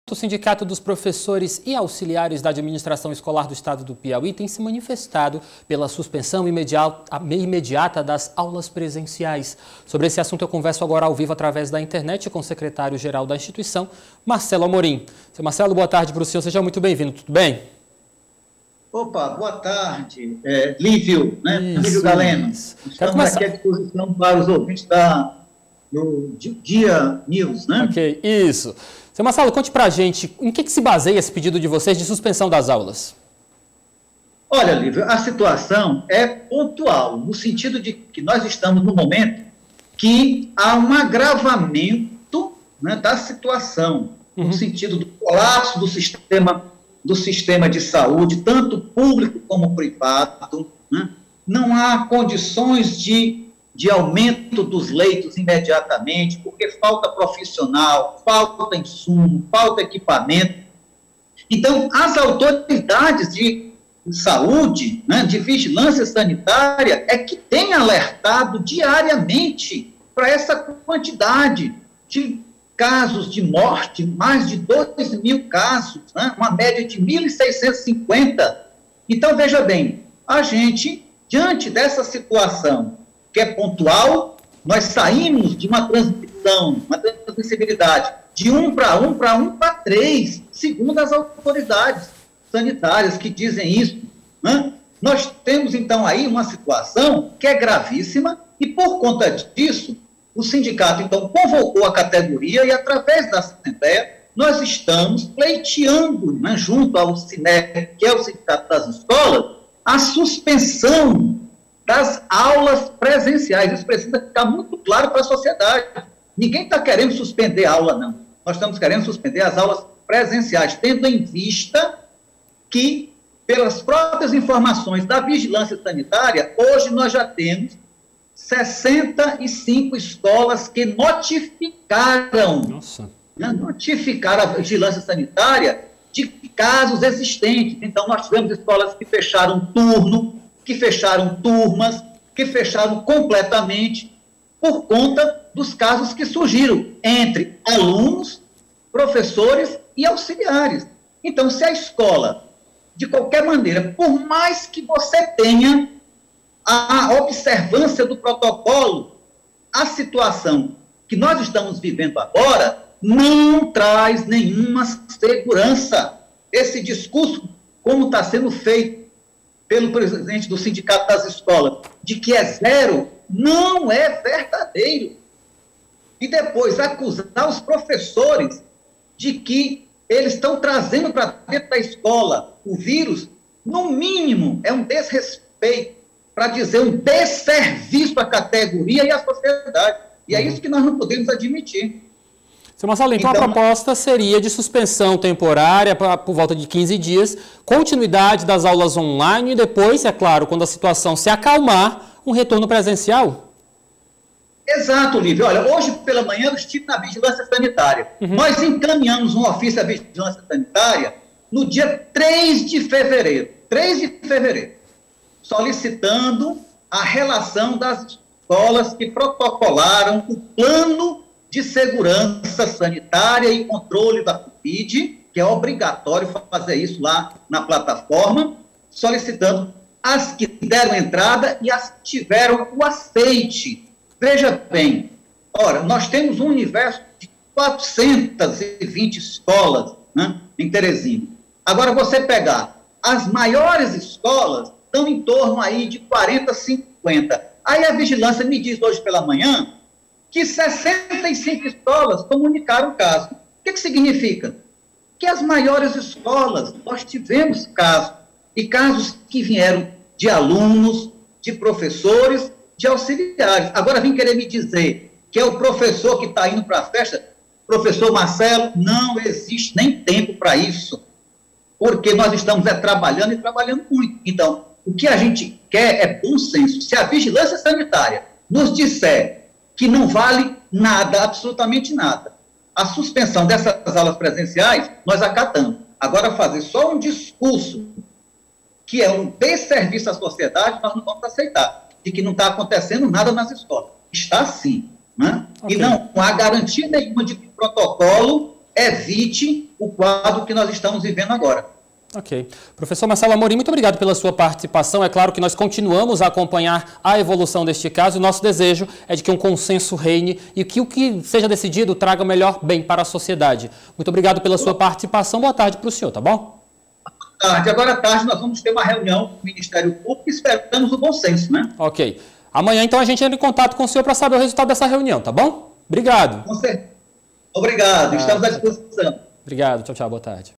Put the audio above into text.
O Sindicato dos Professores e Auxiliares da Administração Escolar do Estado do Piauí tem se manifestado pela suspensão imediata das aulas presenciais. Sobre esse assunto eu converso agora ao vivo através da internet com o secretário-geral da instituição, Marcelo Amorim. Seu Marcelo, boa tarde para o senhor, seja muito bem-vindo, tudo bem? Opa, boa tarde, Lívio, né? Lívio Galeno. Estamos aqui à disposição para os ouvintes do Dia News, né? Ok, isso. Seu Marcelo, conte pra gente, em que se baseia esse pedido de vocês de suspensão das aulas? Olha, Lívio, a situação é pontual, no sentido de que nós estamos no momento que há um agravamento, né, da situação, no sentido do colapso do sistema de saúde, tanto público como privado, né? Não há condições de aumento dos leitos imediatamente, porque falta profissional, falta insumo, falta equipamento. Então, as autoridades de saúde, né, de vigilância sanitária, é que têm alertado diariamente para essa quantidade de casos de morte, mais de 2.000 casos, né, uma média de 1.650. Então, veja bem, a gente, diante dessa situação, que é pontual, nós saímos de uma transmissibilidade de 1 para 1 para 1 para 3, segundo as autoridades sanitárias que dizem isso, né? Nós temos, então, aí uma situação que é gravíssima e, por conta disso, o sindicato, então, convocou a categoria e, através da Assembleia, nós estamos pleiteando, né, junto ao SINEP, que é o Sindicato das Escolas, a suspensão das aulas presenciais. Isso precisa ficar muito claro para a sociedade. Ninguém está querendo suspender a aula, não. Nós estamos querendo suspender as aulas presenciais, tendo em vista que, pelas próprias informações da vigilância sanitária, hoje nós já temos 65 escolas que notificaram a vigilância sanitária de casos existentes. Então, nós tivemos escolas que fecharam turno, que fecharam turmas, que fecharam completamente por conta dos casos que surgiram entre alunos, professores e auxiliares. Então, se a escola, de qualquer maneira, por mais que você tenha a observância do protocolo, a situação que nós estamos vivendo agora não traz nenhuma segurança. Esse discurso, como está sendo feito pelo presidente do Sindicato das Escolas, de que é zero, não é verdadeiro. E depois acusar os professores de que eles estão trazendo para dentro da escola o vírus, no mínimo, é um desrespeito, para dizer um desserviço à categoria e à sociedade. E é isso que nós não podemos admitir. Seu Marcelo, então a proposta seria de suspensão temporária por volta de 15 dias, continuidade das aulas online e depois, é claro, quando a situação se acalmar, um retorno presencial? Exato, Lívio. Olha, hoje pela manhã eu estive na vigilância sanitária. Nós encaminhamos um ofício à vigilância sanitária no dia 3 de fevereiro, solicitando a relação das escolas que protocolaram o plano de segurança sanitária e controle da Covid, que é obrigatório fazer isso lá na plataforma, solicitando as que deram entrada e as que tiveram o aceite. Veja bem, ora, nós temos um universo de 420 escolas, né, em Teresina. Agora, você pegar as maiores escolas, estão em torno aí de 40, 50. Aí a vigilância me diz hoje pela manhã que 65 escolas comunicaram o caso. O que significa? Que as maiores escolas, nós tivemos casos, e casos que vieram de alunos, de professores, de auxiliares. Agora vem querer me dizer que é o professor que está indo para a festa. Professor Marcelo, não existe nem tempo para isso, porque nós estamos trabalhando e trabalhando muito. Então, o que a gente quer é bom senso. Se a vigilância sanitária nos disser que não vale nada, absolutamente nada, a suspensão dessas aulas presenciais, nós acatamos. Agora, fazer só um discurso que é um desserviço à sociedade, nós não vamos aceitar, de que não está acontecendo nada nas escolas. Está sim, né? Okay. E não há garantia nenhuma de que o protocolo evite o quadro que nós estamos vivendo agora. Ok. Professor Marcelo Amorim, muito obrigado pela sua participação. É claro que nós continuamos a acompanhar a evolução deste caso. O nosso desejo é de que um consenso reine e que o que seja decidido traga o melhor bem para a sociedade. Muito obrigado pela sua participação. Boa tarde para o senhor, tá bom? Boa tarde. Agora à tarde nós vamos ter uma reunião com o Ministério Público e esperamos o bom senso, né? Ok. Amanhã, então, a gente entra em contato com o senhor para saber o resultado dessa reunião, tá bom? Obrigado. Com certeza. Obrigado. Estamos à disposição. Obrigado. Tchau, tchau. Boa tarde.